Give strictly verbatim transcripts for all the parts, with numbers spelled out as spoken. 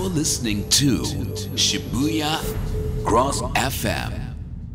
You're listening to Shibuya Cross エフエム.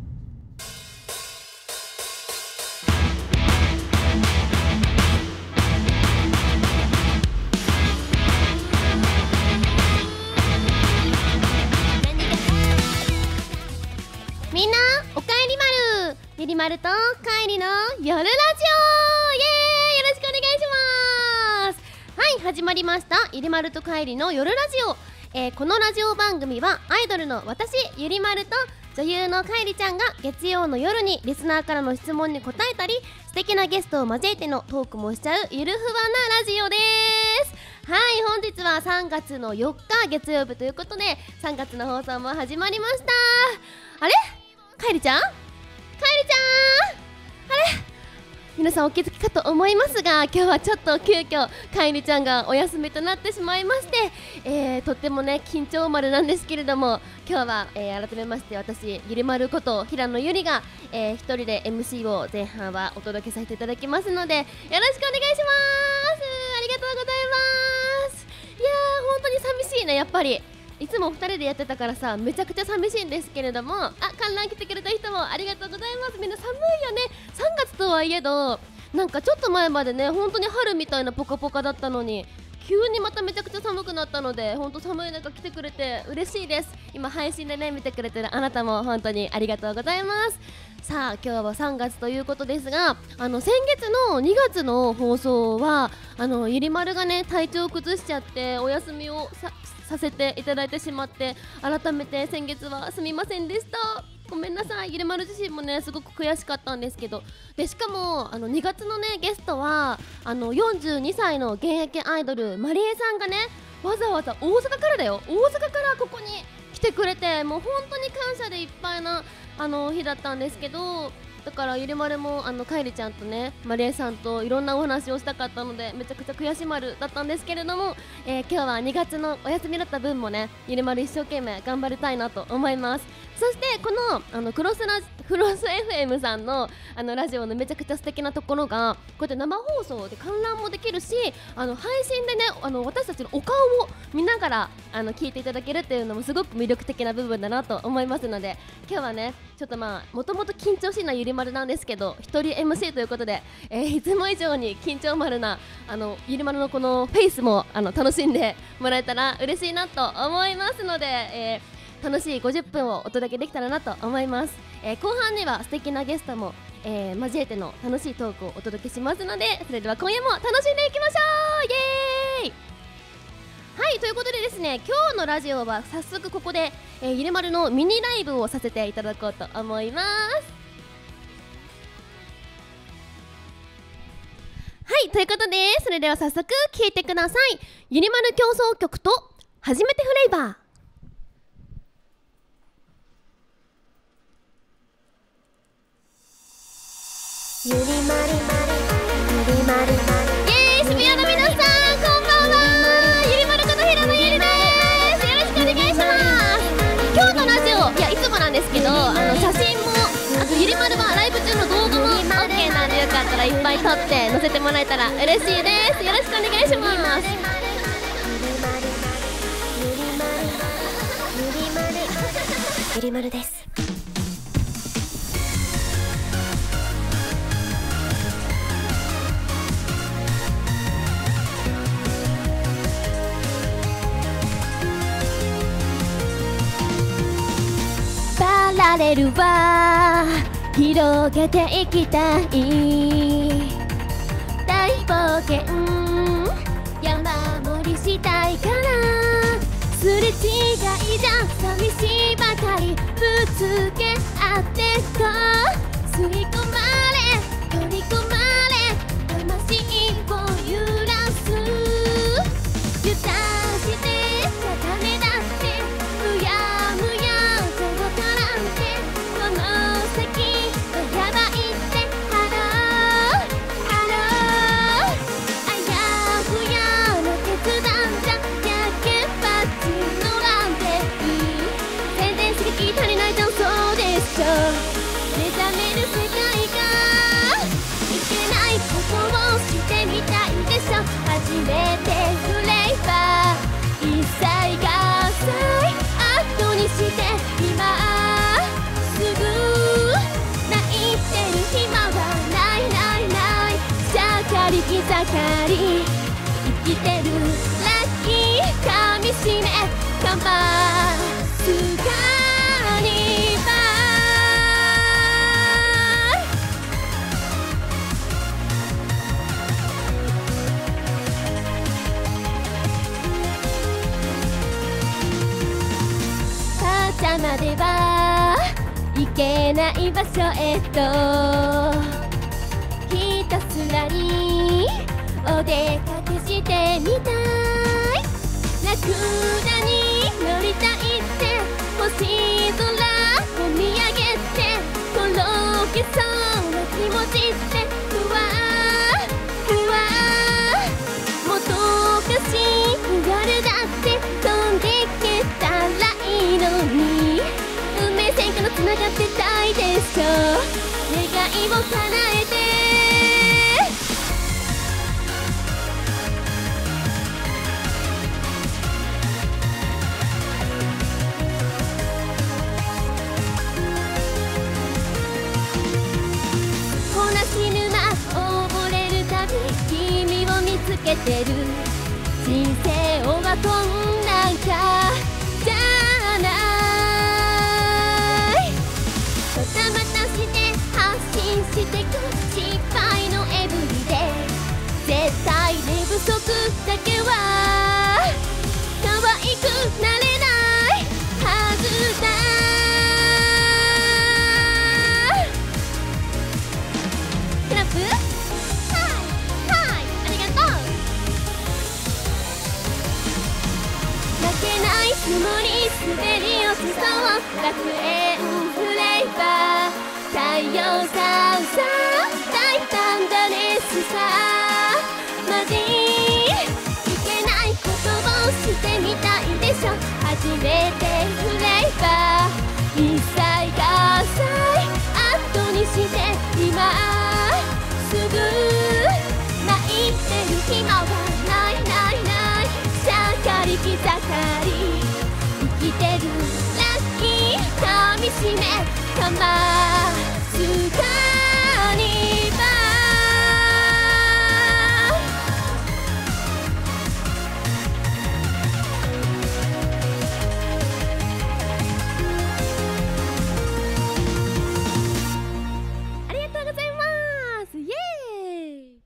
みんなおかえりまる。ゆりまるとかえりの夜ラジオ、イエーイ、よろしくお願いします。はい、始まりましたゆりまるとかえりの夜ラジオ。えー、このラジオ番組はアイドルの私ゆりまると女優のかえりちゃんが月曜の夜にリスナーからの質問に答えたり、素敵なゲストを交えてのトークもしちゃうゆるふわなラジオです。はい、本日はさんがつのよっか月曜日ということで、さんがつの放送も始まりました。あれ、かえりちゃんかえりちゃん、あれ、皆さんお気づきかと思いますが、今日はちょっと急遽かえりちゃんがお休みとなってしまいまして、えー、とってもね緊張丸なんですけれども、今日は、えー、改めまして私ゆりまること平野ゆりが、えー、一人で エムシー を前半はお届けさせていただきますので、よろしくお願いします。ありがとうございます。いやー、本当に寂しいね。やっぱりいつもふたりでやってたからさ、めちゃくちゃ寂しいんですけれども、あ、観覧来てくれた人もありがとうございます。みんな寒いよね。さんがつとはいえど、なんかちょっと前までね本当に春みたいなポカポカだったのに、急にまためちゃくちゃ寒くなったので、本当寒い中来てくれて嬉しいです。今配信でね見てくれてるあなたも本当にありがとうございます。さあ今日はさんがつということですが、あの先月のにがつの放送はあのゆりまるがね体調を崩しちゃってお休みをささせていただいてしまって、改めて先月はすみませんでした。ごめんなさい。ゆりまる自身もねすごく悔しかったんですけど、でしかもあのにがつのねゲストはあのよんじゅうにさいの現役アイドルまりえさんがね、わざわざ大阪からだよ、大阪からここに来てくれて、もう本当に感謝でいっぱいなあの日だったんですけど、だからゆりまるもあのかえりちゃんとねまりえさんといろんなお話をしたかったので、めちゃくちゃ悔しまるだったんですけれども、えー、今日はにがつのお休みだった分もねゆりまる一生懸命頑張りたいなと思います。そしてこのあのクロスラクロス エフエム さんのあのラジオのめちゃくちゃ素敵なところが、こうやって生放送で観覧もできるし、あの配信でねあの私たちのお顔を見ながらあの聞いていただけるっていうのもすごく魅力的な部分だなと思いますので、今日はねちょっとまあもともと緊張しいなゆりまるなんですけど、一人 エムシー ということで、えー、いつも以上に緊張丸なあのゆりまるのこのフェイスもあの楽しんでもらえたら嬉しいなと思いますので、えー楽しいごじゅっぷんをお届けできたらなと思います。えー、後半には素敵なゲストも、えー、交えての楽しいトークをお届けしますので、それでは今夜も楽しんでいきましょう。イエーイ。はい、ということでですね、今日のラジオは早速ここで、えー、ゆりまるのミニライブをさせていただこうと思います。はい、ということでそれでは早速聴いてください。ゆりまる競争曲と初めてフレーバー。ゆりまるゆりまる、イエーイ、渋谷の皆さんこんばんは。ゆりまること平野ゆりです。よろしくお願いします。今日のラジオ、いやいつもなんですけど、あの写真もあとゆりまるはライブ中の動画も オーケー なんで、よかったらいっぱい撮って載せてもらえたら嬉しいです。よろしくお願いします。ゆりまるです。パラレルは広げていきたい、大冒険山盛りしたいから、すれ違いじゃ寂しいばかりぶつけ合ってこう、吸い込まれ取り込まれ魂を揺らす、油断してた種だってむやむやこの先はやばいってハローハロー、あやふやな決断じゃやけっぱちのなんていい、全然刺激足りないじゃん、そうでしょ。目覚める世界がいけないことをしてみたいでしょ。初めてフレーバー一切がして今すぐ泣いてる暇はないないない。しゃかりきざかり生きてるラッキーかみしめかますがにば母ちゃまでは行けない場所へとひたすらにお出かけしてみたい。ラクダに乗りたいって星空を見上げてとろけそうな気持ちってふわふわもどかしい夜だって飛んでけたらいいのに運命線からつながってたいでしょ。願いを叶えてつけてる人生をはこんなんかじゃないドタバタして発信してく失敗のエブリデイ絶対寝不足だけは可愛くなれないはずだ。クラップつもり滑り落ちそう楽園フレーバー太陽さんさ大胆だねしさマジいけないことをしてみたいでしょ。初めてフレーバー一切合切後にして今すぐ泣いてる暇はないないない。しゃかりきざかり生きてるラッキーかみしめかますがにばありがとうございます。イエーイ。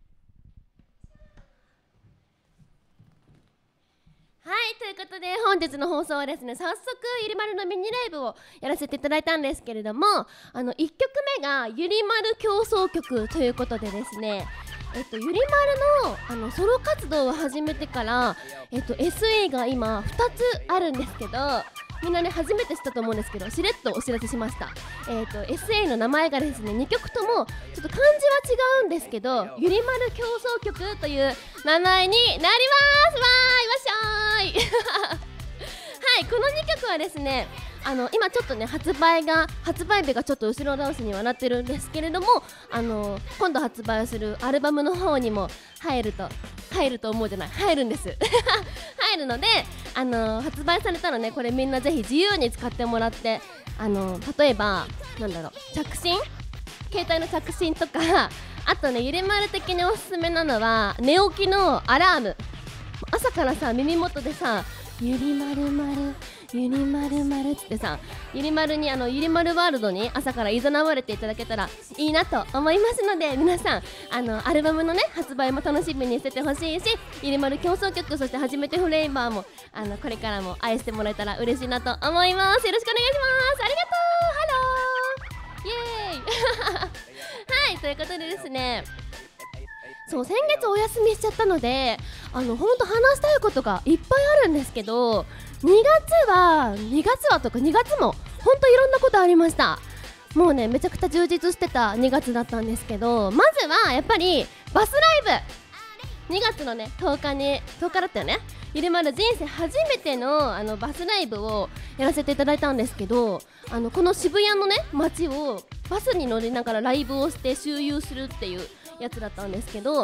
はい、ということで本日の放送はですね、早速ゆりまるのミニライブをやらせていただいたんですけれども、あのいっきょくめがゆりまる競争曲ということでですね、えっと、ゆりまるの、あのソロ活動を始めてから、えっと、エスエー が今ふたつあるんですけど、みんなね初めて知ったと思うんですけど、しれっとお知らせしました。えっと エスエー の名前がですね、にきょくともちょっと漢字は違うんですけど、ゆりまる競争曲という名前になります。わーい、わっしょーいはい、このにきょくはですね、あの今ちょっとね発売が発売日がちょっと後ろ倒しにはなってるんですけれども、あの今度発売するアルバムの方にも入ると入ると思うじゃない入るんです入るので、あの発売されたらね、これみんなぜひ自由に使ってもらって、あの例えばなんだろう、着信携帯の着信とか、あとねゆりまる的におすすめなのは寝起きのアラーム。朝からさ耳元でさゆりまるまるゆりまるまるってさ、ゆりまるにあのゆりまるワールドに朝からいざなわれていただけたらいいなと思いますので、皆さんあのアルバムのね発売も楽しみにしててほしいし、ゆりまる競争曲、そして初めてフレーバーもあのこれからも愛してもらえたら嬉しいなと思います。よろしくお願いします。ありがとう。ハローイエーイはい、ということでですね、そう先月お休みしちゃったので、あのほんと話したいことがいっぱいあるんですけど、にがつはにがつはとかにがつもほんといろんなことありました。もうねめちゃくちゃ充実してたにがつだったんですけど、まずはやっぱりバスライブ、にがつのねとおかにとおかだったよね、ゆりまる人生初めてのあのバスライブをやらせていただいたんですけど、あのこの渋谷のね街をバスに乗りながらライブをして周遊するっていうやつだったんですけど、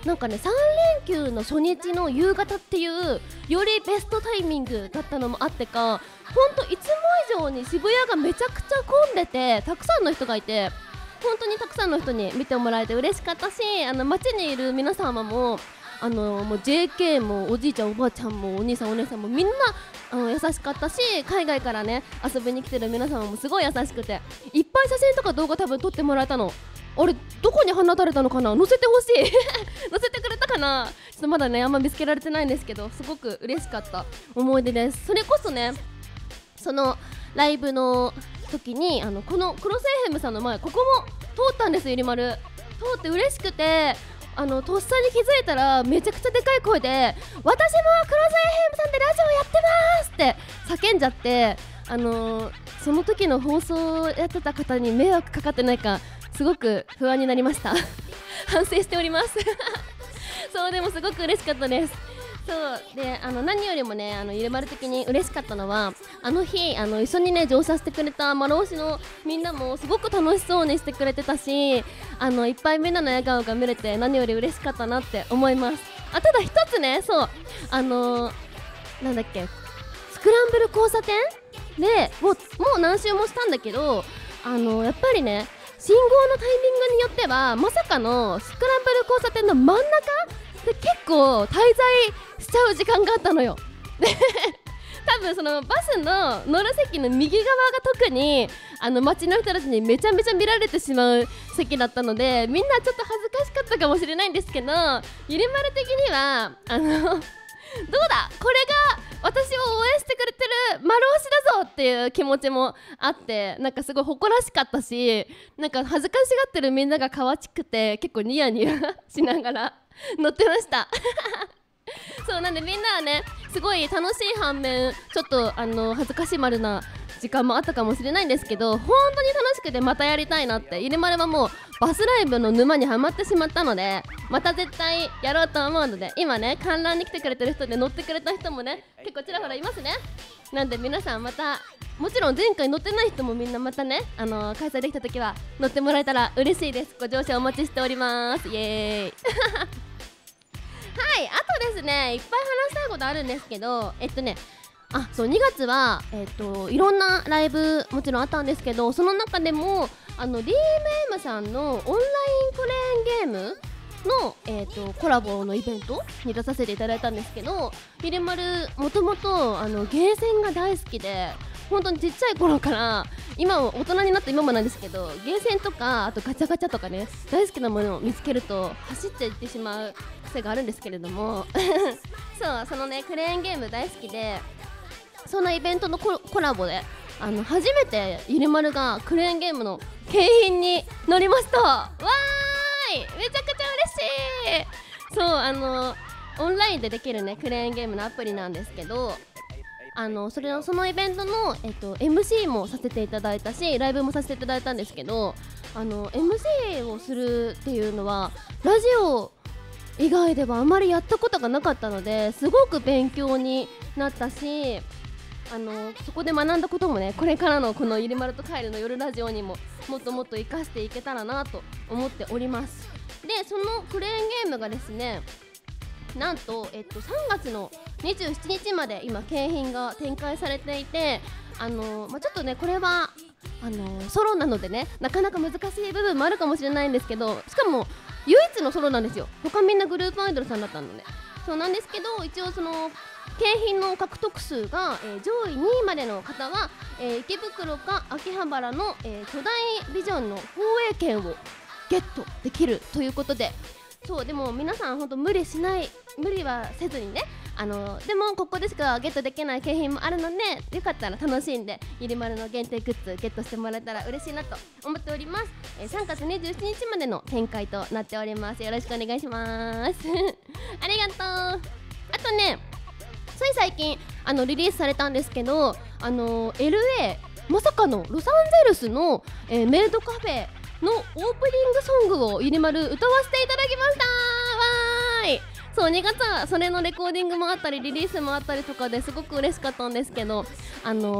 なんかねさん連休の初日の夕方っていうよりベストタイミングだったのもあってか、ほんといつも以上に渋谷がめちゃくちゃ混んでて、たくさんの人がいて、本当にたくさんの人に見てもらえて嬉しかったし、あの街にいる皆様もあのもう ジェーケー もおじいちゃんおばあちゃんもお兄さんお姉さんもみんなあの優しかったし、海外からね遊びに来てる皆様もすごい優しくて、いっぱい写真とか動画多分撮ってもらえたの。あれどこに放たれたのかな、載せてほしい載せてくれたかな、ちょっとまだねあんま見つけられてないんですけど、すごく嬉しかった思い出です。それこそね、そのライブの時にあのこのクロスエフエムさんの前、ここも通ったんです。ゆりまる通って嬉しくて、あのとっさに気づいたらめちゃくちゃでかい声で、私もクロスエフエムさんでラジオやってますって叫んじゃって、あのー、その時の放送やってた方に迷惑かかってないかすごく不安になりました反省しておりますそう、でもすごく嬉しかったです。そうで、あの何よりもね、あのゆるまる的に嬉しかったのは、あの日あの一緒にね乗車してくれた丸尾市のみんなもすごく楽しそうにしてくれてたし、あのいっぱいみんなの笑顔が見れて何より嬉しかったなって思います。あ、ただ一つね、そうあのー、なんだっけ、スクランブル交差点でもうもう何周もしたんだけど、あのー、やっぱりね信号のタイミングによってはまさかのスクランブル交差点の真ん中で結構滞在しちゃう時間があったのよ多分そのバスの乗る席の右側が特にあの街の人たちにめちゃめちゃ見られてしまう席だったので、みんなちょっと恥ずかしかったかもしれないんですけど、ゆりまる的にはあのどうだ、これが私を応援してくれてる丸押しだぞっていう気持ちもあって、なんかすごい誇らしかったし、なんか恥ずかしがってるみんなが可愛くて結構ニヤニヤしながら乗ってましたそうなんで、みんなはねすごい楽しい反面ちょっとあの恥ずかしまるな時間もあったかもしれないんですけど、本当に楽しくてまたやりたいなって、ゆりまるはもうバスライブの沼にはまってしまったので、また絶対やろうと思うので、今ね観覧に来てくれてる人で乗ってくれた人もね結構ちらほらいますね。なんで皆さんまた、もちろん前回乗ってない人もみんなまたね、あのー、開催できた時は乗ってもらえたら嬉しいです。ご乗車お待ちしております。イエーイはい、あとですね、いっぱい話したいことあるんですけど、えっとねあそうにがつは、えっと、いろんなライブもちろんあったんですけど、その中でもあの ディーエムエム さんのオンラインクレーンゲームの、えー、とコラボのイベントに出させていただいたんですけど、ひでまるもともとあのゲーセンが大好きで、本当にちっちゃい頃から今も大人になった今もなんですけど、ゲーセンとかあとガチャガチャとかね大好きなものを見つけると走っていってしまう癖があるんですけれどもそうそのねクレーンゲーム大好きで、そんなイベントの コ, コラボであの初めてゆりまるがクレーンゲームの景品に乗りました。わーい、めちゃくちゃ嬉しい。そうあのオンラインでできるねクレーンゲームのアプリなんですけど、あのそれのそのイベントの、えっと、エムシー もさせていただいたし、ライブもさせていただいたんですけど、あの エムシー をするっていうのはラジオ以外ではあまりやったことがなかったので、すごく勉強になったし、あのそこで学んだこともね、これからのこのゆりまるとカエルの夜ラジオにももっともっと活かしていけたらなと思っております。でそのクレーンゲームがですね、なんと、えっと、さんがつのにじゅうしちにちまで今景品が展開されていて、あの、まあ、ちょっとねこれはあのソロなのでねなかなか難しい部分もあるかもしれないんですけど、しかも唯一のソロなんですよ。他みんなグループアイドルさんだったので、そうなんですけど、一応その景品の獲得数が、えー、上位にいまでの方は、えー、池袋か秋葉原の、えー、巨大ビジョンの放映権をゲットできるということで、そうでも皆さん本当無理しない無理はせずにね、あのでもここでしかゲットできない景品もあるので、よかったら楽しんでゆりまるの限定グッズゲットしてもらえたら嬉しいなと思っております。えー、さんがつにじゅうしちにちまでの展開となっております。よろしくお願いしますありがとう。あとね、つい最近あのリリースされたんですけど、あの エルエー まさかのロサンゼルスの、えー、メイドカフェのオープニングソングをゆりまる歌わせていただきました。わーい。そうにがつはそれのレコーディングもあったりリリースもあったりとかですごく嬉しかったんですけど、あの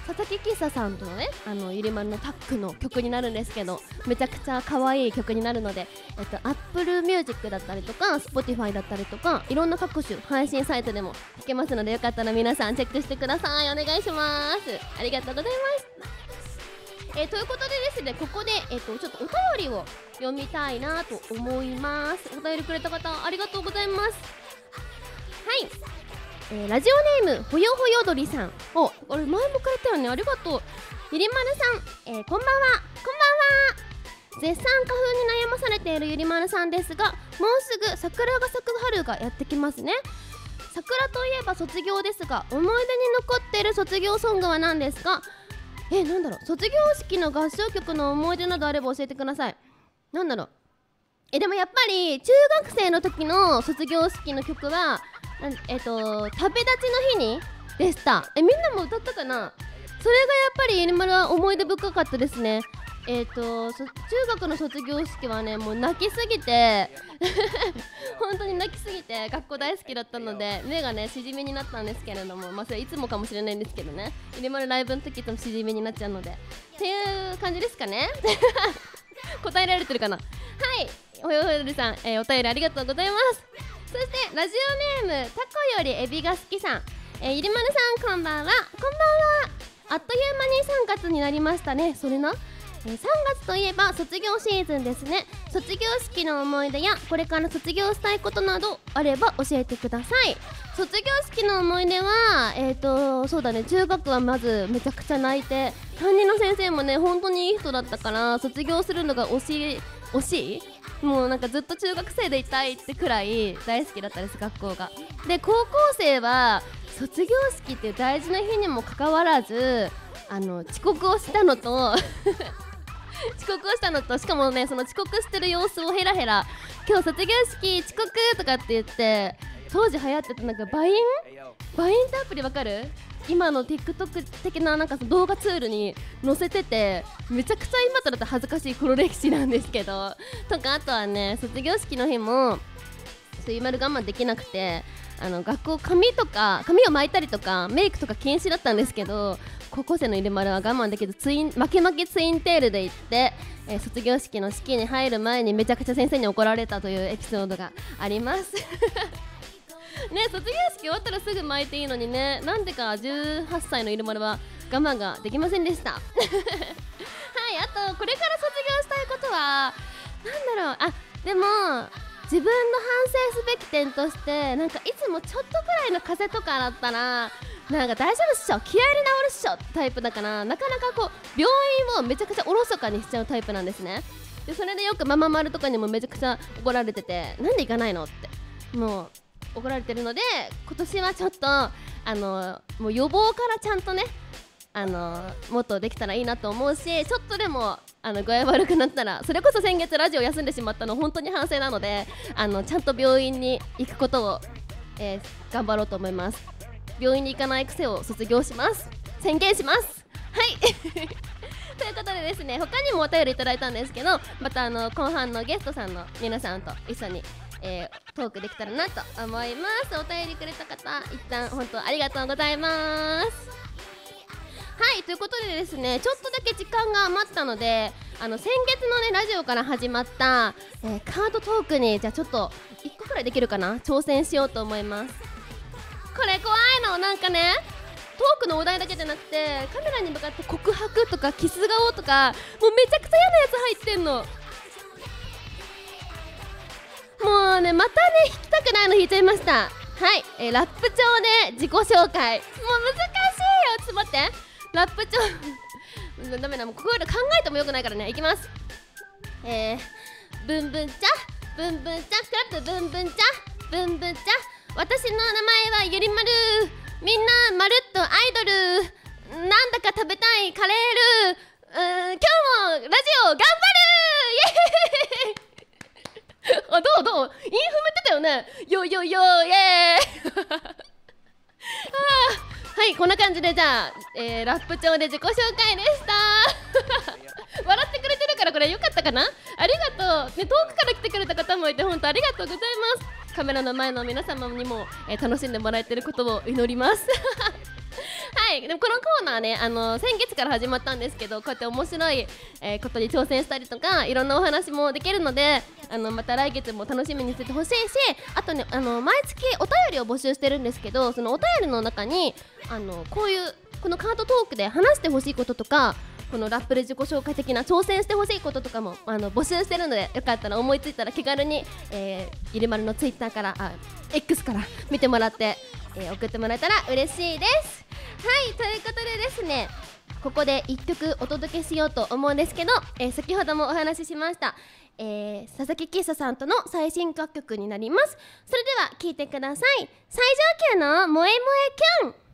佐々木喫茶さんとのねあのゆりまるのタッグの曲になるんですけど、めちゃくちゃ可愛い曲になるので、えっと Apple Music だったりとか Spotify だったりとかいろんな各種配信サイトでも聴けますので、よかったら皆さんチェックしてください。お願いします。ありがとうございます。えー、ということでですね、ここで、えー、とちょっとお便りを読みたいなと思います。お便りくれた方ありがとうございます。はい、えー、ラジオネームほよほよ鳥さん、お、あれ前もくれたよね、ありがとう。ゆりまるさん、えー、こんばんは。こんばんは。絶賛花粉に悩まされているゆりまるさんですが、もうすぐ桜が咲く春がやってきますね。桜といえば卒業ですが、思い出に残っている卒業ソングは何ですか？え、なんだろう、卒業式の合唱曲の思い出などあれば教えてください。なんだろう、え、でもやっぱり中学生の時の卒業式の曲はえっと旅立ちの日にでした。え、みんなも歌ったかな。それがやっぱりゆりまるは思い出深かったですね。えっと中学の卒業式はね、もう泣きすぎて本当に泣きすぎて学校大好きだったので目がねしじみになったんですけれども、まあそれいつもかもしれないんですけどね、ゆりまるライブの時いつもしじみになっちゃうのでっていう感じですかね答えられてるかな。はい、ほよほよりさん、えー、お便りありがとうございます。そしてラジオネームタコよりエビが好きさん、えー、ゆりまるさんこんばんは。こんばんは。あっという間にさんがつになりましたね。それな、えー、さんがつといえば卒業シーズンですね。卒業式の思い出やこれから卒業したいことなどあれば教えてください。卒業式の思い出はえっとそうだね、中学はまずめちゃくちゃ泣いて、担任の先生もね本当にいい人だったから卒業するのが惜しい惜しいもうなんかずっと中学生でいたいってくらい大好きだったです、学校が。で高校生は卒業式っていう大事な日にもかかわらずあの遅刻をしたのと遅刻をしたのとしかもね、その遅刻してる様子をヘラヘラ今日卒業式遅刻とかって言って、当時流行ってたなんかバインバインってアプリわかる？今の TikTok 的ななんか動画ツールに載せてて、めちゃくちゃ今とだと恥ずかしい黒歴史なんですけどとか、あとはね卒業式の日もゆりまる我慢できなくて、あの学校髪とか髪を巻いたりとかメイクとか禁止だったんですけど、高校生のゆりまるは我慢できずツイン負け負けツインテールで行って、えー、卒業式の式に入る前にめちゃくちゃ先生に怒られたというエピソードがありますね、卒業式終わったらすぐ巻いていいのにね、なんでかじゅうはっさいのゆりまるは我慢ができませんでしたはい、あとこれから卒業したいことはなんだろう、あ、でも自分の反省すべき点として、なんかいつもちょっとくらいの風邪とかだったらなんか大丈夫っしょ、気合で治るっしょタイプだから、なかなかこう病院をめちゃくちゃおろそかにしちゃうタイプなんですね。でそれでよくママ丸とかにもめちゃくちゃ怒られてて、なんで行かないのってもう怒られてるので、今年はちょっとあのもう予防からちゃんとねあのもっとできたらいいなと思うし、ちょっとでもあの具合悪くなったら、それこそ先月ラジオ休んでしまったの本当に反省なので、あのちゃんと病院に行くことを、えー、頑張ろうと思います。病院に行かない癖を卒業します。宣言しますはいということでですね、他にもお便りいただいたんですけど、またあの後半のゲストさんの皆さんと一緒にえー、トークできたらなと思います。お便りくれた方一旦本当ありがとうございます。はい、ということでですね、ちょっとだけ時間が余ったので、あの先月のねラジオから始まった、えー、カードトークにじゃあちょっといっこくらいできるかな、挑戦しようと思います。これ怖いの、なんかねトークのお題だけじゃなくてカメラに向かって告白とかキス顔とかもうめちゃくちゃ嫌なやつ入ってんの。もうね、またね弾きたくないの弾いちゃいました。はい、えー、ラップ調で自己紹介、もう難しいよ。ちょっと待って、ラップ調ダメだ、もうこういうの考えてもよくないからね、いきます。えー、ブンブンチャブンブンチャクラップブンブンチャブンブンチャ、私の名前はゆりまる、みんなまるっとアイドル、なんだか食べたいカレール、うーん、今日もラジオ頑張るイエーイあ、どうどうインフメってたよね、よよよイエーイはい、こんな感じでじゃあ、えー、ラップ調で自己紹介でした笑ってくれてるからこれ良かったかな、ありがとう、ね、遠くから来てくれた方もいて本当ありがとうございます。カメラの前の皆様にも、えー、楽しんでもらえてることを祈りますはい。でもこのコーナーね、あの先月から始まったんですけど、こうやって面白い、えー、ことに挑戦したりとかいろんなお話もできるので、あのまた来月も楽しみにしててほしいし、あとね、あの毎月お便りを募集してるんですけど、そのお便りの中にあのこういうこのカードトークで話してほしいこととか、このラップで自己紹介的な挑戦してほしいこととかもあの募集してるので、よかったら思いついたら気軽に、えー、ゆりまるのツイッターからあ X から見てもらって、えー、送ってもらえたら嬉しいです。はい、ということでですね、ここでいっきょくお届けしようと思うんですけど、えー、先ほどもお話ししました、えー、佐々木喫茶さんとの最新楽曲になります。それでは聴いてください。最上級の萌え萌えキュン。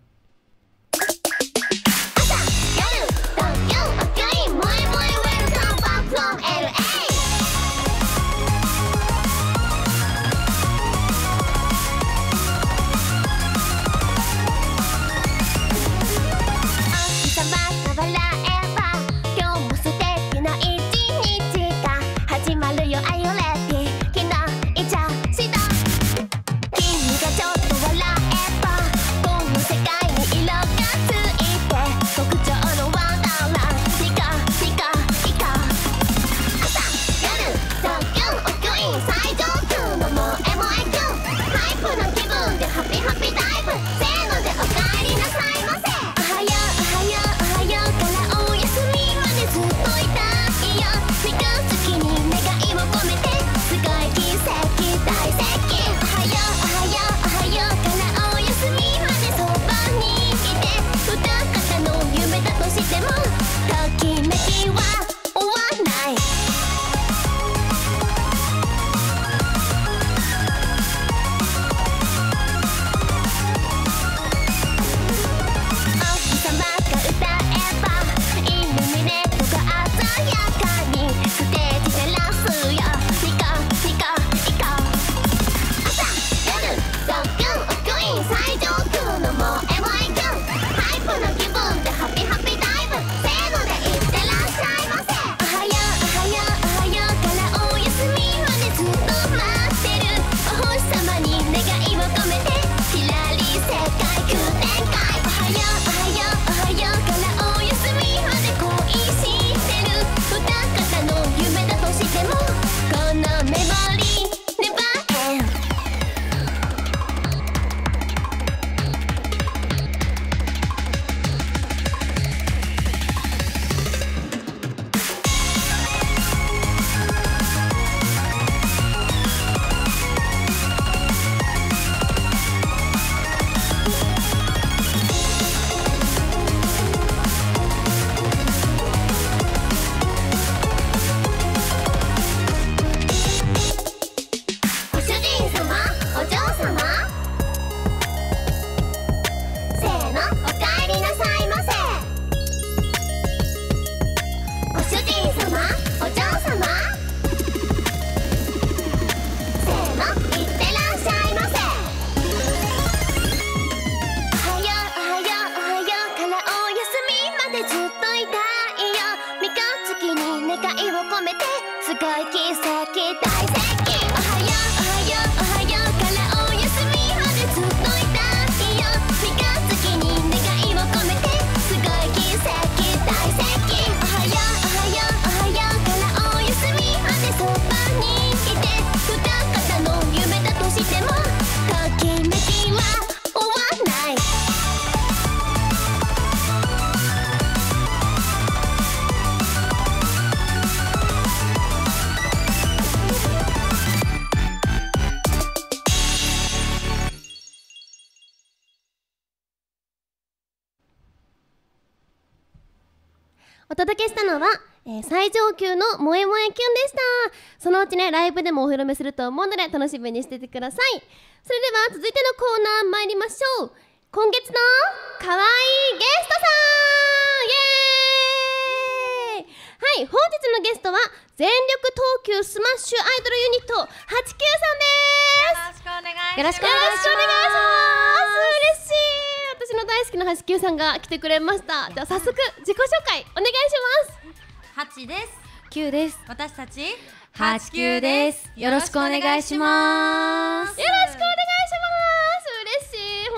お届けしたのは、えー、最上級の萌え萌えキュンでした。そのうちね、ライブでもお披露目すると思うので楽しみにしててください。それでは続いてのコーナー参りましょう。今月のかわいいゲストさん、イエーイ。はい、本日のゲストは全力投球スマッシュアイドルユニットはちきゅうさんです。 よろしくお願いします。 よろしくお願いします。嬉しい。私の大好きなはちきゅうさんが来てくれました。じゃあ早速自己紹介お願いします。 はちです。 きゅうです。 私たちはちきゅうです。よろしくお願いします。 よろしくお願いします。嬉しい。本当に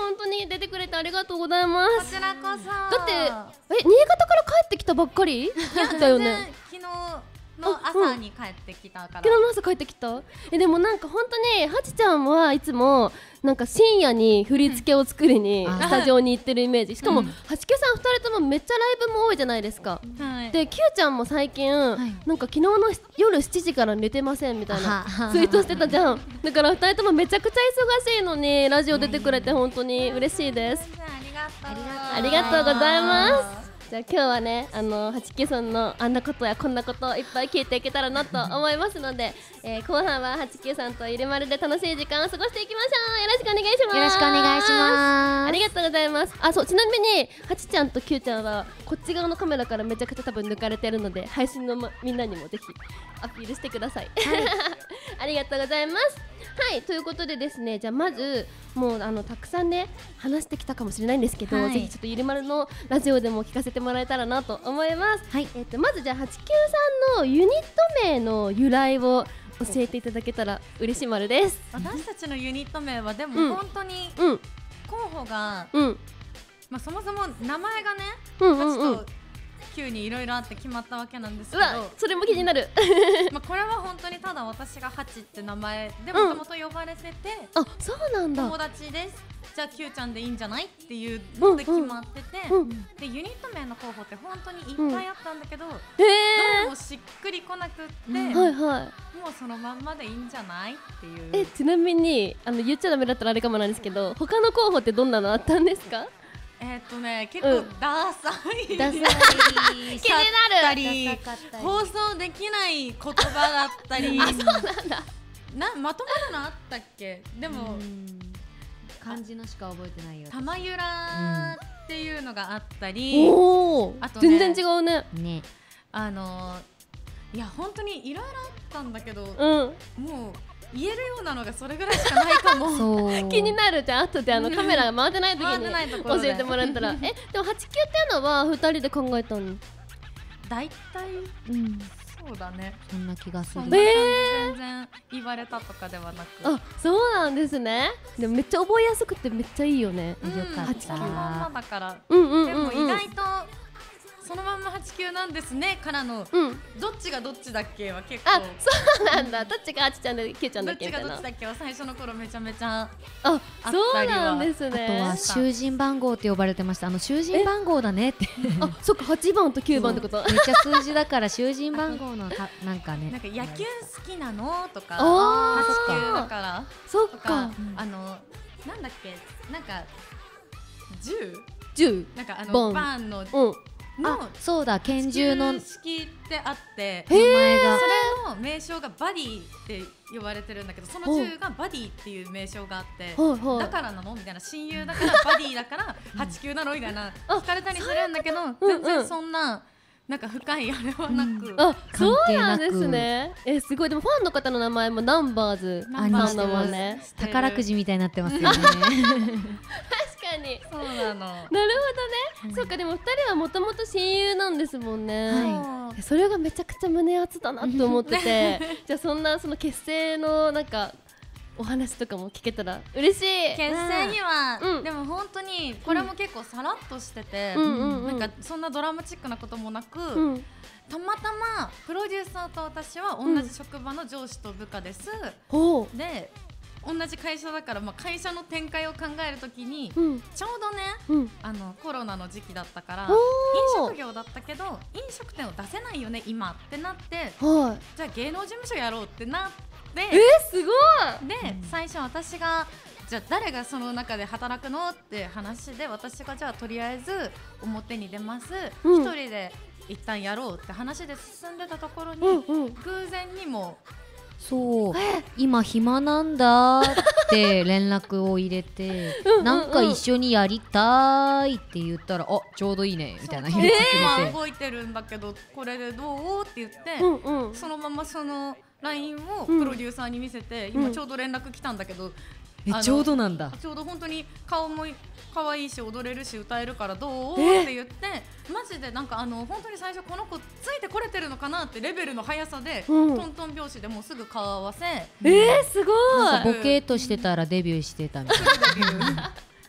に出てくれてありがとうございまこす。 ちらこそ。 だってえ新潟から帰ってきたばっかりだよね。 昨日の朝に帰ってきたから。 昨日の朝帰ってきた。えでもなんか本当にハチちゃんはいつもなんか深夜に振り付けを作りにスタジオに行ってるイメージ。しかもはちきゅうさんふたりともめっちゃライブも多いじゃないですか。 はい、 で Q ちゃんも最近、はい、なんか昨日の夜しちじから寝てませんみたいなツイートしてたじゃん。だからふたりともめちゃくちゃ忙しいのにラジオ出てくれて本当に嬉しいです。ありがとうございます。じゃあ今日はね、あのはちきゅうさんのあんなことやこんなことをいっぱい聞いていけたらなと思いますので、えー、後半ははちきゅうさんといるまるで楽しい時間を過ごしていきましょう。よろしくお願いします。 よろしくお願いします。 ありがとうございます。あ、そう、ちなみにはちちゃんと Q ちゃんはこっち側のカメラからめちゃくちゃ多分抜かれてるので、配信の、ま、みんなにもぜひアピールしてください、はい、ありがとうございます。はい、ということでですね、じゃあまずもうあのたくさんね話してきたかもしれないんですけど、はい、ぜひちょっとゆりまるのラジオでも聞かせてもらえたらなと思います。はい、えー、とまずじゃあはちきゅうさんのユニット名の由来を教えていただけたら嬉しいまるです。 私たちのユニット名はでも本当に候補が、うん、まあ、そもそも名前がね、うんうんうん、はちときゅうにいろいろあって決まったわけなんですけど、うわ、それも気になるまあこれは本当にただ私がはちって名前でもともと呼ばれてて、 うん、あ、そうなんだ、 友達です、じゃあ Q ちゃんでいいんじゃないっていうので決まってて、うんうん、でユニット名の候補って本当にいっぱいあったんだけど、うん、どれもしっくりこなくって、うん、はいはい、もうそのまんまでいいんじゃないっていう。 え、ちなみにあの言っちゃダメだったらあれかもなんですけど、他の候補ってどんなのあったんですか？ えーっとね、結構ダサい、 ダサい気になる、 放送できない言葉だったりあ、そうなんだ、 な、まとまるのあったっけ？でも漢字のしか覚えてないよ。 玉ゆらっていうのがあったり、 おー、あとね、全然違うね。 ね、あのいや本当にいろいろあったんだけど、うん、もう言えるようなのがそれぐらいしかないかもそう気になる。じゃあ後であのカメラが回ってない時に教えてもらったらえ、でもはちきゅうっていうのはふたりで考えたの？ 大体、うん、そうだね、 そんな気がする。 えー、全然言われたとかではなく、 あ、そうなんですね。でもめっちゃ覚えやすくてめっちゃいいよね、 うん、よかった。そのまんまだから、 うんうんうんうん、 でも意外とそのまんまはちきゅうなんですねからの、うん、どっちがどっちだっけは結構、 あ、そうなんだ、どっちがはちちゃんで Q ちゃんだっけみたいな、 どっちがどっちだっけは最初の頃めちゃめちゃあ、そうなんですね。 あとは囚人番号って呼ばれてました。あの囚人番号だねってあ、そっか、はちばんときゅうばんってこと。 めっちゃ数字だから囚人番号のかなんかね、 なんか野球好きなのとか、はちきゅうだからそっか、 あのなんだっけ、なんかじゅうじゅうなんかあのバンの、うん、 あ、そうだ、拳銃の式ってあって名前が、 それの名称がバディって呼ばれてるんだけど、その銃がバディっていう名称があって、だからなのみたいな、親友だからバディだからはちきゅうなのみたいな聞かれたりするんだけど、全然そんななんか深いあれはなく、 あ、そうなんですね。え、すごい。でもファンの方の名前もナンバーズなんだもんね。宝くじみたいになってますよね確かに、 そうなの。 なるほどね、うん、そうか。でもふたりはもともと親友なんですもんね、はい、それがめちゃくちゃ胸熱だなと思っててじゃあそんなその結成のなんかお話とかも聞けたら嬉しい。 結成には、うん、でも本当にこれも結構さらっとしてて、うん、なんかそんなドラマチックなこともなく、うん、たまたまプロデューサーと私は同じ職場の上司と部下です、うん、で同じ会社だから、まあ、会社の展開を考えるときに、うん、ちょうどね、うん、あのコロナの時期だったから飲食業だったけど飲食店を出せないよね今ってなって、はい、じゃあ芸能事務所やろうってなって、 えー、すごい。 で、うん、最初私がじゃあ誰がその中で働くのって話で、私がじゃあとりあえず表に出ます、うん、一人で一旦やろうって話で進んでたところに、うんうん、偶然にもそう、今暇なんだって連絡を入れてうんうん、うん、なんか一緒にやりたいって言ったら、あ、ちょうどいいねみたいな言ってくれて、 今動いてるんだけどこれでどうって言って、うんうん、そのままその ライン をプロデューサーに見せて、うん、今ちょうど連絡来たんだけど、 え、ちょうどなんだ。 ちょうど本当に顔も可愛いし踊れるし歌えるからどうって言って、マジでなんかあの本当に最初この子ついてこれてるのかなってレベルの速さで、うん、トントン拍子でもうすぐ顔合わせ、 えー、すごい。 なんかボケーっとしてたらデビューしてたみたいな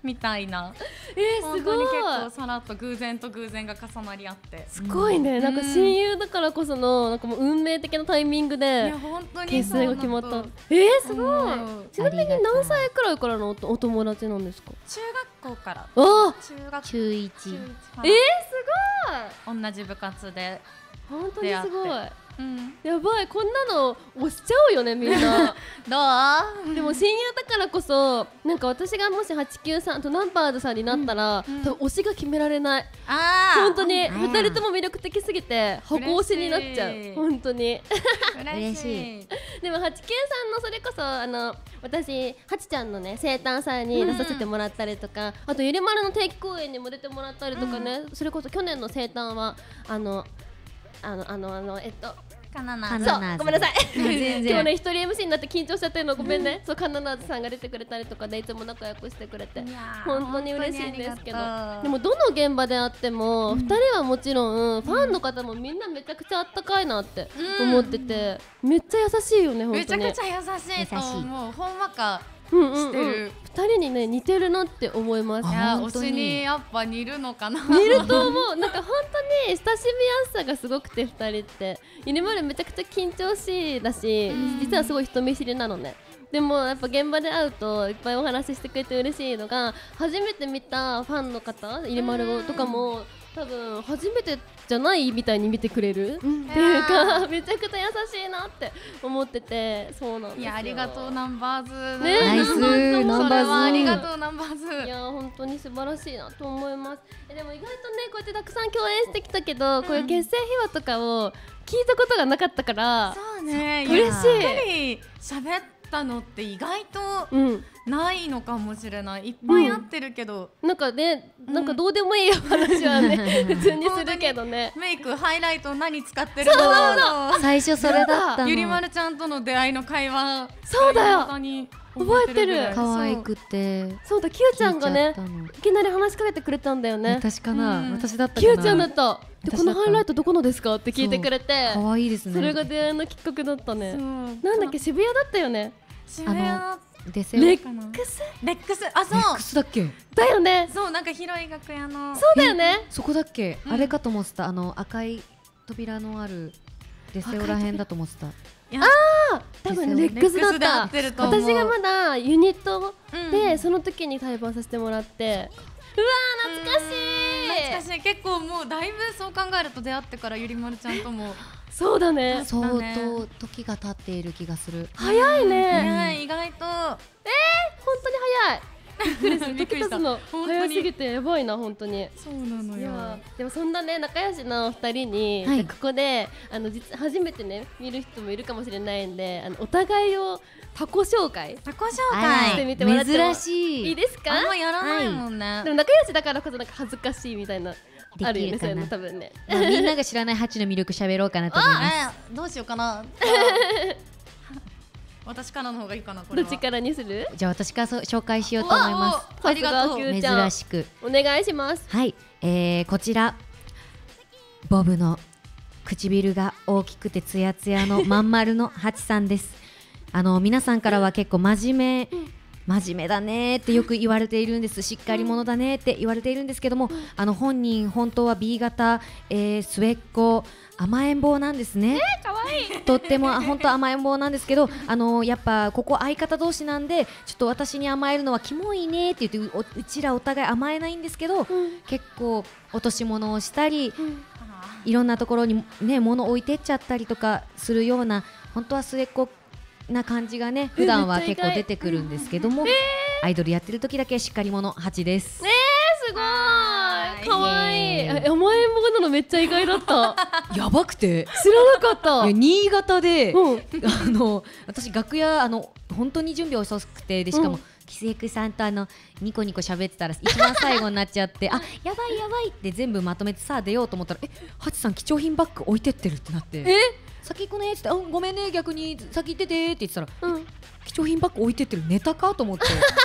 みたいな。 えー、すごい。 本当に結構さらっと偶然と偶然が重なり合って。 すごいね、なんか親友だからこそのなんかもう運命的なタイミングで結成が決まった。えー、すごい。ちなみに何歳くらいからの お, お友達なんですか？ 中学校から。 あ、 中学中一。 えー、すごい。同じ部活で。 本当にすごい。 うん、 やばい、こんなの押しちゃうよねみんなどう？ でも親友だからこそなんか私がもしはちきゅうさんとナンパーズさんになったら、うんうん、多分推しが決められない。 あ本当にふたりとも魅力的すぎて箱推しになっちゃう。本当に嬉しい。 でもはちきゅうさんのそれこそあの私はちちゃんのね生誕祭に出させてもらったりとか、うん、あとゆりまるの定期公演にも出てもらったりとかね、うん、それこそ去年の生誕はあのあのあのあのえっとカナナーズ、そうごめんなさい全然今日ね一人 エムシー になって緊張しちゃってるのごめんね、うん、そうカナナーズさんが出てくれたりとかでいつも仲良くしてくれて本当に嬉しいんですけど、でもどの現場であっても、うん、ふたりはもちろんファンの方もみんなめちゃくちゃあったかいなって思ってて、うん、めっちゃ優しいよね本当に。 めちゃくちゃ優しいと思う。ほんわかうんうんうん、してるふたりにね似てるなって思います。 いや推しにやっぱ似るのかな。 似ると思う。なんか本当に親しみやすさがすごくてふたりってゆりまるめちゃくちゃ緊張しいだし、実はすごい人見知りなのね。でもやっぱ現場で会うといっぱいお話ししてくれて嬉しいのが、初めて見たファンの方ゆりまるとかも多分初めてじゃないみたいに見てくれる、うん、っていうかめちゃくちゃ優しいなって思ってて、そうなんですよ。 いやありがとうナンバーズね。 ナイスナンバーズ。 ありがとうナンバーズ。 いや本当に素晴らしいなと思います。でも意外とねこうやってたくさん共演してきたけど、うん、こういう結成秘話とかを聞いたことがなかったから、 そうね嬉しい。 やっぱり喋ったのって意外とないのかもしれない。いっぱいあってるけど、 うん、なんかね、なんかどうでもいいよ話はね普通にするけどね。 メイクハイライト何使ってるの？ そう最初それだったの。 ゆりまるちゃんとの出会いの会話。 そうだよ。 覚えてる。 可愛くて。 そうだ、キューちゃんがねいきなり話しかけてくれたんだよね。 私かな、うん、私だったかな。 キューちゃんだった。でこのハイライトどこのですかって聞いてくれて、 可愛いですね。 それが出会いのきっかけだったね。なんだっけ、渋谷だったよね。 渋谷レックスレックスあそうレックスだっけだよね。 そうなんか広い楽屋のそうだよね。 そこだっけ、うん、あれかと思ってた。あの赤い扉のあるデセオらへんだと思ってた。 ああ多分レックスだった。私がまだユニットで、うん、その時に対バンさせてもらって、うわー懐かしい懐かしい。結構もうだいぶそう考えると出会ってからゆりまるちゃんともそうだね、 相当時が経っている気がする。 早いね、 うん、意外とえー、 本当に早い。びっくりする。時経つの早すぎてやばいな本当に。 そうなのよ。 でもそんなね仲良しのふたりに、はい、ここであの実初めてね見る人もいるかもしれないんで、あのお互いをタコ紹介タコ紹介してみてもらっても珍しいいいですか？ あんまやらないもんね、 はい、でも仲良しだからこそなんか恥ずかしいみたいなあるよね。そういうの多分ね、 まあ、みんなが知らないハチの魅力喋ろうかなと思います。 あ、えー、どうしようかな私からの方がいいかな。これはどっちからにする？ じゃあ私から紹介しようと思います。 ありがとう。 珍しくお願いします。 はい、えー、こちらボブの唇が大きくてツヤツヤのまん丸のハチさんです。あの皆さんからは結構真面目真面目だねってよく言われているんです。しっかり者だねって言われているんですけども、あの本人本当は ビー 型、えー、末っ子甘えん坊なんですね。 えー、かわいい。 とっても本当甘えん坊なんですけど、あのやっぱここ相方同士なんでちょっと私に甘えるのはキモいねって言って う, うちらお互い甘えないんですけど、うん、結構落とし物をしたり、うん、いろんなところにね物置いてっちゃったりとかするような本当は末っ子な感じがね普段は結構出てくるんですけども、えー、アイドルやってる時だけしっかり者ハチです。 えー、すごいかわいい。甘えん坊なのめっちゃ意外だったやばくて知らなかった。 いや新潟で、うん、あの私楽屋あの本当に準備遅くてでしかも、うん、キスエクさんとあのニコニコ喋ってたら一番最後になっちゃってあやばいやばいって全部まとめてさあ出ようと思ったらえハチさん貴重品バッグ置いてってるってなって、 え先行くねって言って、うん、ごめんね逆に先行っててって言ってたら、うん、貴重品バッグ置いてってるネタかと思ってそうそ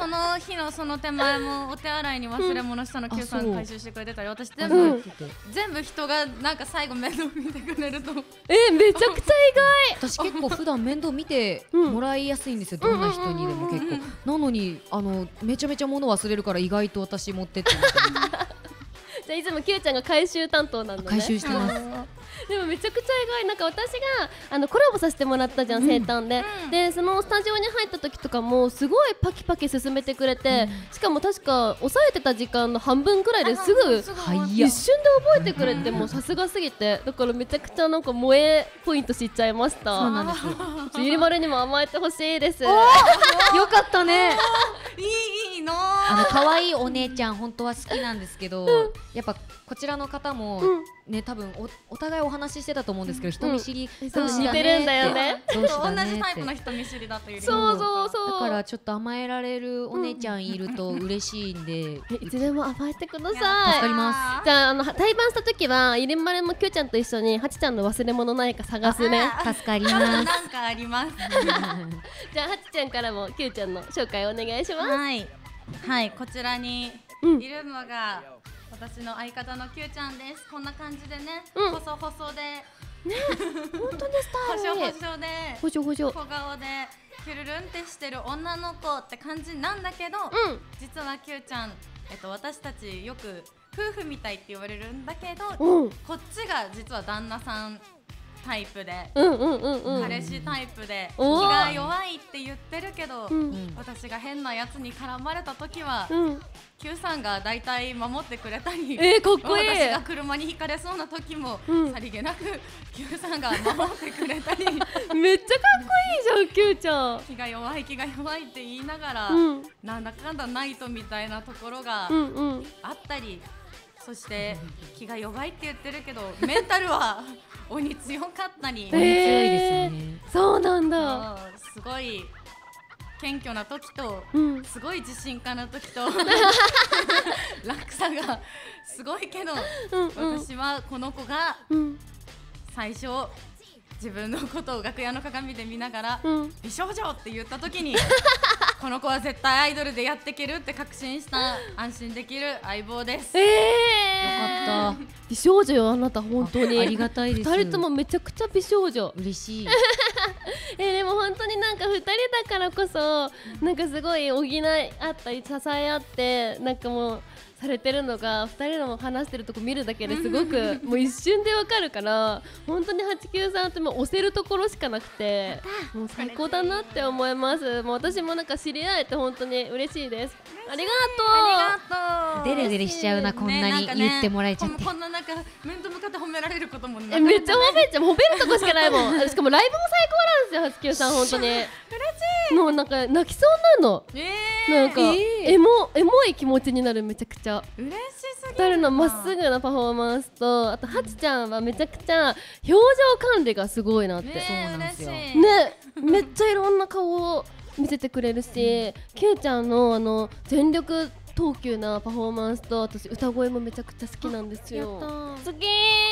その日のその手前もお手洗いに忘れ物したの Q さん回収してくれてたり、私全部全部人がなんか最後面倒見てくれるとえめちゃくちゃ意私結構普段面倒見てもらいやすいんですよ、どんな人にでも結構。なのにあのめちゃめちゃ物忘れるから意外と私持ってってみたいな。 じゃあいつも Q ちゃんが回収担当なんだね。 回収してます。 でもめちゃくちゃ意外。なんか私があのコラボさせてもらったじゃん、生誕で、うん、でそのスタジオに入った時とかもすごいパキパキ進めてくれて、うん、しかも確か抑えてた時間の半分くらいですぐ一瞬で覚えてくれて、もうさすがすぎて、だからめちゃくちゃなんか萌えポイント知っちゃいました。 そうなんですよ。 ゆりまるにも甘えてほしいです。 よかったね。 いいいいのあの可愛いお姉ちゃん本当は好きなんですけど、うん、やっぱこちらの方も、うん、ね多分 お, お互いお話ししてたと思うんですけど、人見知り同士だねって、似てるんだよね。 同じタイプの人見知りだという。 そうそうそう。 だからちょっと甘えられるお姉ちゃんいると嬉しいんで、 うん、いつでも甘えてください。助かります。 じゃああの対バンした時はゆりまるも Q ちゃんと一緒にはちちゃんの忘れ物ないか探すね。 助かります。 なんかあります。 じゃあはちちゃんからも Q ちゃんの紹介お願いします。 はいはい、こちらにいるのが、うん、私の相方の Q ちゃんです。こんな感じでね、うん、細細でね、 本当にスタイル細細でほしょほしょ小顔でキュルルンってしてる女の子って感じなんだけど、うん、実は Q ちゃん、えっと、私たちよく夫婦みたいって言われるんだけど、うん、こっちが実は旦那さんタイプで、彼氏タイプで気が弱いって言ってるけど、うん、私が変なやつに絡まれた時は、うん、Q さんがだいたい守ってくれたり、 えー、かっこいい。 私が車にひかれそうな時も、うん、さりげなく Q さんが守ってくれたりめっちゃかっこいいじゃん Q ちゃん。 気が弱い気が弱いって言いながら、うん、なんだかんだナイトみたいなところがあったり、うんうん、そして気が弱いって言ってるけどメンタルは鬼強かったり、 鬼強いですね。 そうなんだ。 すごい謙虚な時と、うん、すごい自信家な時と落差がすごいけど、うんうん、私はこの子が最初自分のことを楽屋の鏡で見ながら、うん、美少女って言った時にこの子は絶対アイドルでやっていけるって確信した安心できる相棒です。 えー、よかった。 美少女よあなた本当に。 ありがたいです。 ふたりともめちゃくちゃ美少女。 嬉しい。 えー、でも本当になんかふたりだからこそなんかすごい補い合ったり支え合ってなんかもうされてるのがふたりのも話してるとこ見るだけですごくもう一瞬でわかるから、本当にはちきゅうさんってもう押せるところしかなくてもう最高だなって思います。もう私もなんか知り合えて本当に嬉しいです。ありがとう。 ありがとう。 デレデレしちゃうな、こんなに言ってもらえちゃって、 ね、こんななんか面と向かって褒められることもなかなか、 ね、めっちゃ褒めちゃう。褒めるとこしかないもん。しかもライブも最高なんですよはちきゅうさん本当に。 嬉しい。 もうなんか泣きそうなの。えー、なんか、えー、エモエモい気持ちになる。めちゃくちゃ嬉しすぎる。 ふたりのまっすぐなパフォーマンスと、あとはちちゃんはめちゃくちゃ表情管理がすごいなって。 そうなんですよね。 めっちゃいろんな顔を見せてくれるし、Q ちゃんのあの全力投球なパフォーマンスと、私歌声もめちゃくちゃ好きなんですよ。好きー。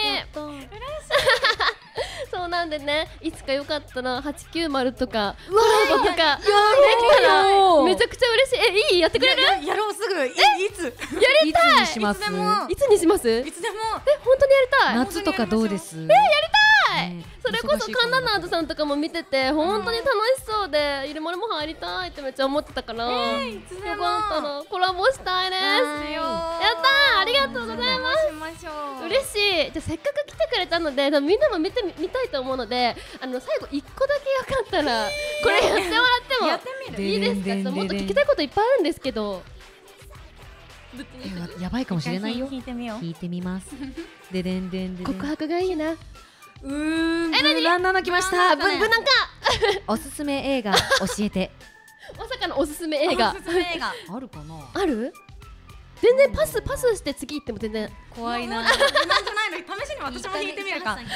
そうなんでね、いつかよかったらはちきゅうまるとかコラボとかできたらめちゃくちゃ嬉しい。え、いい？やってくれる？ や, やろうすぐ。い, いつ？ やりたい。 いつにします？ いつでも。 いつにします？ いつでも。 え、本当にやりたい。 夏とかどうです？え、やりたい。ね、それこそカンナナードさんとかも見てて本当に楽しそうで、ゆりまるも入りたいってめっちゃ思ってたから、 えー、いつでもよかったらコラボしたいです。やったー、ありがとうございます。嬉しい。じゃあせっかく来てくれたのでみんなも見てみたいと思うので、あの最後いっこだけよかったらこれやってもらってもやってみるいいですか？もっと聞きたいこといっぱいあるんですけど。 やばいかもしれないよ。 聞いてみよう。 聞いてみます。ででんでんでん。 告白がいいな。 うーん。 え、なに？ ランナーの来ました。 ブブなんか。 おすすめ映画教えて。 まさかのおすすめ映画。 おすすめ映画あるかな？ ある？全然パスパスして次行っても全然怖いな。なんじゃないの？試しに私も引いてみるか。うん。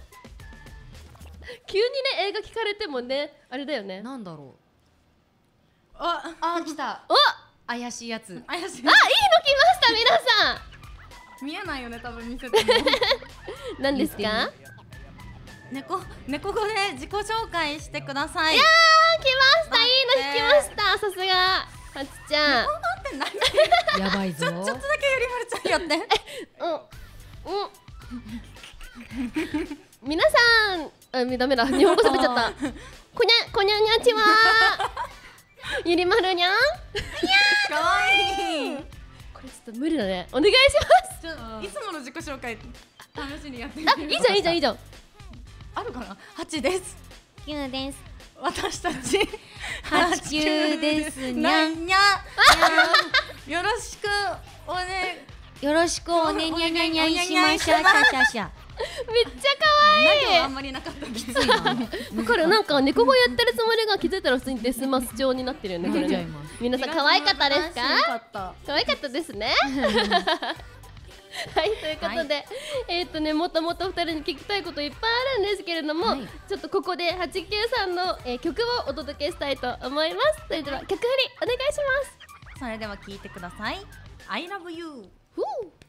急にね映画聞かれてもねあれだよね。 なんだろう。 ああ来た。 お。 怪しいやつ。 怪しい。あ、いいの来ました皆さん。見えないよね多分見せても。 何ですか？ 猫猫語で自己紹介してください。 いやー来ました。いいの引きました。さすが。 はちちゃんやばいぞ。 ちょちょっとだけゆりまるちゃんやって。 うんうん皆さん、あ、ダメだ、日本語喋っちゃった。こにゃこにゃにゃちはゆりまるにゃん。 かわいい。 これちょっと無理だね。お願いします。 いつもの自己紹介試しにやってみあ、 て。 いいじゃんいいじゃんいいじゃん。 あるかな。はちです。 きゅうです。 私たちはちきゅうですにゃん。 にゃよろしくおねよろしくおねにゃにゃにゃしましゃしゃしゃしゃ。 めっちゃ可愛い。 あんまりなかったきついわかる、なんか猫語やってるつもりが気づいたら普通にデスマス調になってるよね。これね。皆さん可愛かったですか？可愛かったですね。はい、ということで、はい、えっとね、もっともっとふたりに聞きたいこといっぱいあるんですけれども、はい、ちょっとここではちきゅうさんの、えー、曲をお届けしたいと思います。それでは曲振りお願いします。 それでは聴いてください。 I love you。 ふう。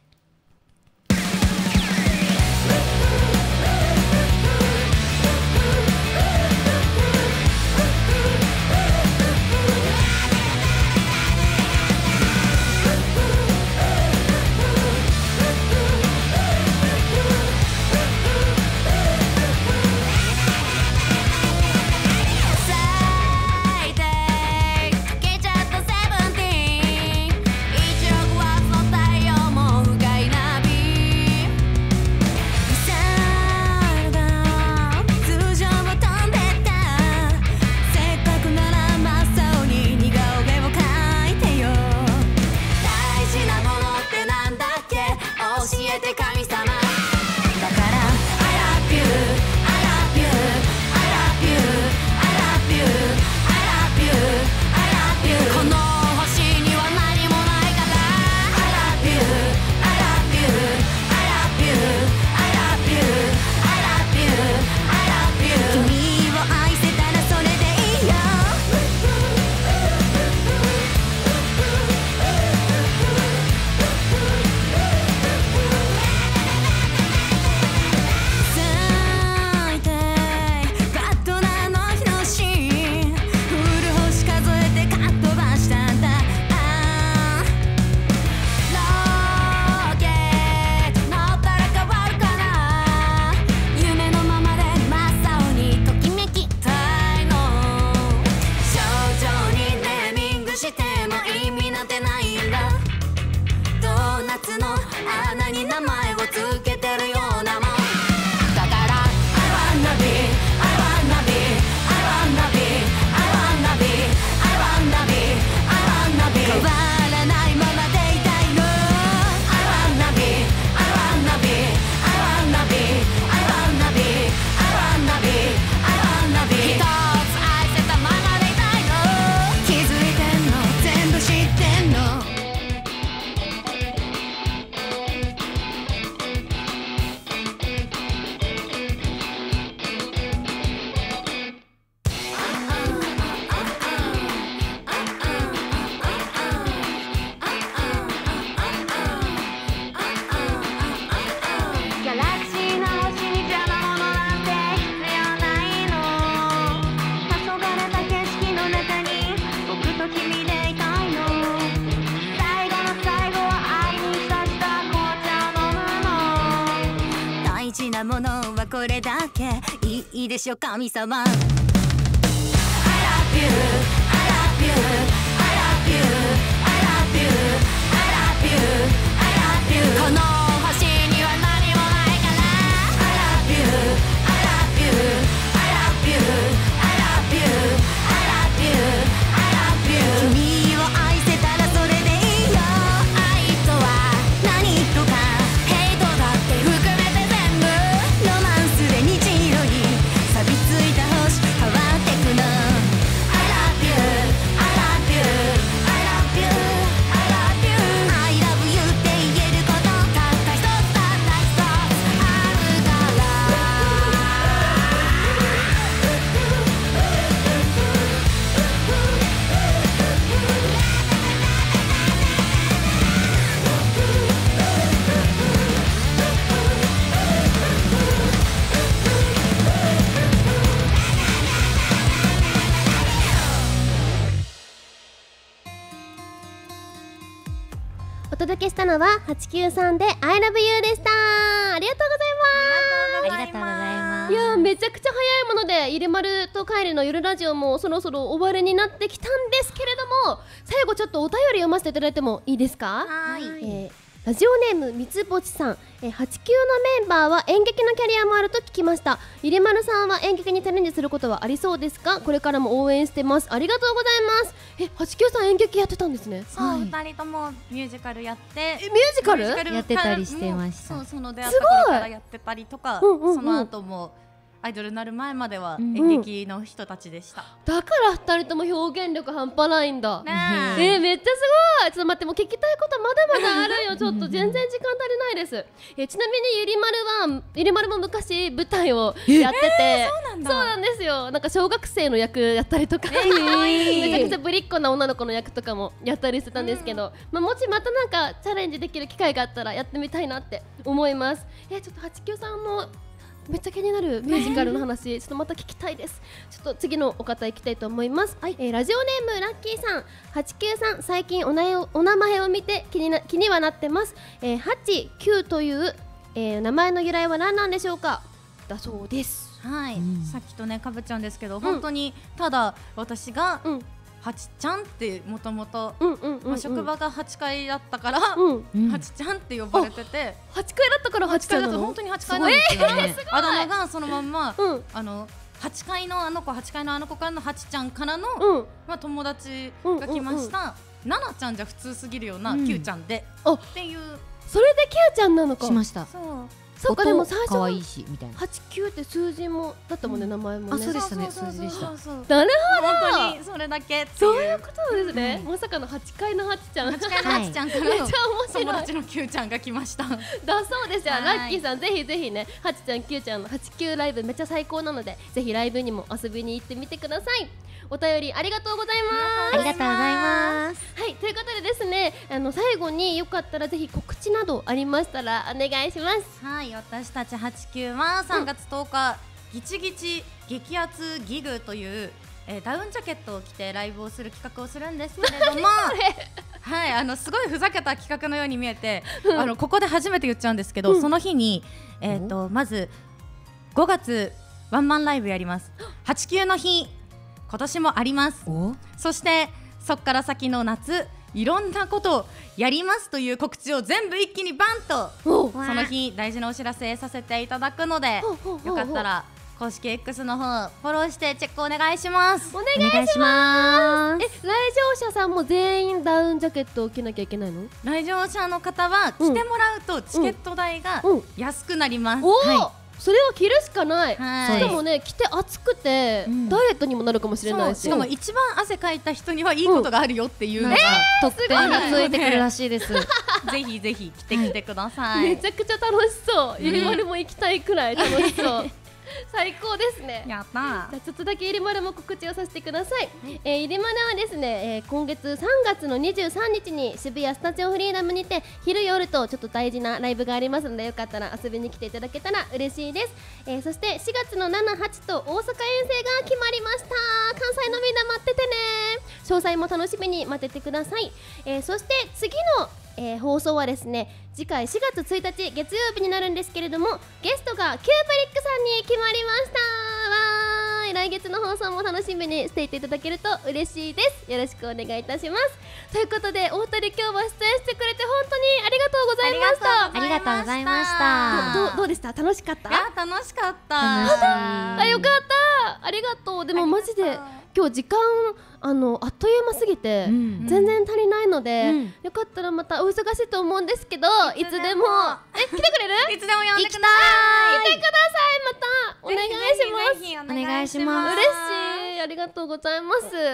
ものはこれだけいいでしょ神様。 I love you, I love you, I love you, I love you, I love you, I love you。 この星には何もないから。 I love you, I love you, I love you, I love you, I love you, I love you。 君を愛せたらそれでいいよ。愛とは何とかヘイトだって含めて全部ロマンスで虹色に錆びついた星変わってくの。 I love you, I love you, I love you, I love you, I love you って届けしたのははちきゅうさんで I love you でした。ありがとうございます。 ありがとうございます。 いやー、めちゃくちゃ早いものでイルマルとカイリの夜ラジオもそろそろ終わりになってきたんですけれども、最後ちょっとお便り読ませていただいてもいいですか？ はい、 えーラジオネームみつぼちさん、えー、はちきゅうのメンバーは演劇のキャリアもあると聞きました。イルマルさんは演劇にチャレンジすることはありそうですか？これからも応援してます。ありがとうございます。え、はちきゅうさん演劇やってたんですね。 そう、 はい二人ともミュージカルやってえ、ミュージカルやってたりしてました。 そう、その出会った頃からやってたりとか、 うんうんうんその後もアイドルになる前まではうん演劇の人たちでした。 だからふたりとも表現力半端ないんだ。 ねえー、めっちゃすごい。ちょっと待って、もう聞きたいことまだまだあるよ。ちょっと全然時間足りないです。えー、ちなみにゆりまるはゆりまるも昔舞台をやってて、 そうなんだ。 そうなんですよ。なんか小学生の役やったりとか、めちゃくちゃぶりっ子な女の子の役とかもやったりしてたんですけど、まあ、もしまたなんかチャレンジできる機会があったらやってみたいなって思います。えー、ちょっとはちきゅうさんもめっちゃ気になるミュージカルの話ちょっとまた聞きたいです。ちょっと次のお方行きたいと思います。はい、えー、ラジオネームラッキーさん、はちきゅうさん、最近おなお名前を見て気にな気にはなってます。えー、はちきゅうという、えー、名前の由来は何なんでしょうか？だそうです。 はい、 うんさっきとねかぶちゃんですけど、本当にただ私がうんはちちゃんってもともとうんうんうんうん、 職場がはちかいだったから、 うんうんはちちゃんって呼ばれてて、 はちかいだったからはちはちかいだとかいなの？ 本当にはちかいなんですよね。 すあだ名がそのまんま、 うんあのはちかいのあの子、はちかいのあの子からのはちちゃんからの、 うんまあ、友達が来ました、ななちゃんじゃ普通すぎるような、 うんきゅうちゃんであっていう。 それできゅうちゃんなのか。 しました。 そうそうか、でも最初可愛いしみたいな。 はちきゅうって数字もだったもんね、名前もね。 あそうでしたねそうそうそう数字でしたそうそうなる本当にそれだけってそういいううことですね。 うんまさかのはちかいのはちちゃん。 はちかいのはちちゃんからのめっちゃ面白い。 友達のきゅうちゃんが来ました。 だそうですよ。 はいラッキーさん、ぜひぜひね、はちちゃんきゅうちゃんのはちきゅうライブめっちゃ最高なので、ぜひライブにも遊びに行ってみてください。お便りありがとうございます。 ありがとうございます。 はい、ということでですね、あの最後によかったらぜひ告知などありましたらお願いします。 はい、私たちはちきゅうはさんがつとおか、ギチギチ激アツギグという、えー、ダウンジャケットを着てライブをする企画をするんですけれどもはい、あのすごいふざけた企画のように見えて、あのここで初めて言っちゃうんですけど、 うんその日に、えー、とまずごがつワンマンライブやります。はちきゅうの日今年もあります。 おそしてそっから先の夏いろんなことをやりますという告知を全部一気にバンとおその日大事なお知らせさせていただくので、 ほうほうほうほうよかったら公式 X の方フォローしてチェックお願いします。 お願お願いします。 え、来場者さんも全員ダウンジャケットを着なきゃいけないの？ 来場者の方は来てもらうとチケット代がうん安くなります。 おお、 はそれは着るしかない。 はいしかもね、着て暑くて、 うんダイエットにもなるかもしれないし。 そうしかも一番汗かいた人にはいいことがあるよっていうのが、 特典がついてくるらしいです。 ぜひぜひ来てきてください。 めちゃくちゃ楽しそう。ゆりまるも行きたいくらい楽しそう。最高ですね。 やったじゃあちょっとだけゆりまるも告知をさせてください。えー、ゆりまるはですね、えー、今月さんがつのにじゅうさんにちに渋谷スタジオフリーダムにて昼夜とちょっと大事なライブがありますので、よかったら遊びに来ていただけたら嬉しいです。えー、そしてしがつのなな、はちと大阪遠征が決まりました。関西のみんな待っててね。詳細も楽しみに待っててください。えー、そして次のえー、放送はですね、次回しがつついたち月曜日になるんですけれども、ゲストがキュープリックさんに決まりました。わーい、来月の放送も楽しみにしていていただけると嬉しいです。よろしくお願いいたします。ということで、お二人今日は出演してくれて本当にありがとうございました。 ありがとうございましたどうどうでした？楽しかった？ いや楽しかった。 楽しいあ、よかった。ありがとう。でもマジで今日時間あのあっという間すぎて、 うん全然足りないので、 うんよかったらまたお忙しいと思うんですけど、いつでもえ来てくれる？ いつでも呼んでください。 来てください。またお願いします。 ぜひぜひお願いします嬉しい。ありがとうございます。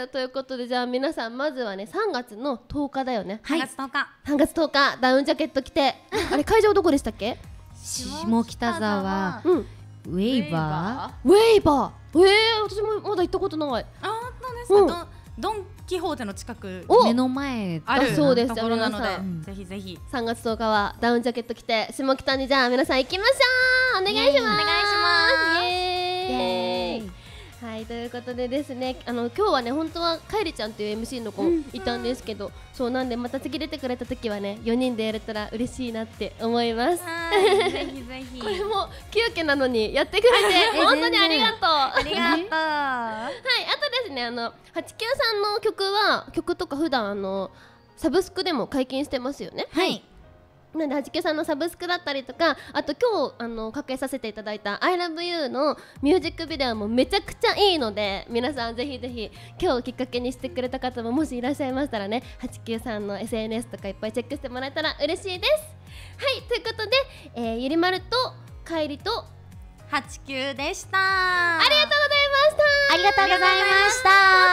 ということで、じゃあ皆さんまずはね、さんがつのとおかだよね。 さんがつとおか。 さんがつとおかダウンジャケット着てあれ会場どこでしたっけ？ 下北沢うん、 ウェイバウェイバー。えー、私もまだ行ったことない。 あ、本当ですか。 うんドンドンキホーテの近くーお目の前あるあそうですところなので皆さん、 ぜひぜひ。 さんがつとおかはダウンジャケット着て下北にじゃあ皆さん行きましょう。お願いします。 お願いしますイエーイ。 イエーイはい、ということでですね、あの今日はね本当はかえりちゃんという エムシー の子いたんですけど、うん、そうなんでまた次出てくれた時はねよにんでやれたら嬉しいなって思います。 はいぜひぜひ。 これも急遽なのにやってくれて本当にありがとう。 ありがとう。はい、 あとですね、あのはちきゅうさんの曲は曲とか普段あのサブスクでも解禁してますよね。 はい。 なんではちきゅうさんのサブスクだったりとか、あと今日あのかけさせていただいた I love you のミュージックビデオもめちゃくちゃいいので、皆さんぜひぜひ今日きっかけにしてくれた方ももしいらっしゃいましたらね、はちきゅうさんの エスエヌエス とかいっぱいチェックしてもらえたら嬉しいです。はい、ということで、えー、ゆりまるとかえりとはちきゅうでした。 ありがとうございました。 ありがとうございました。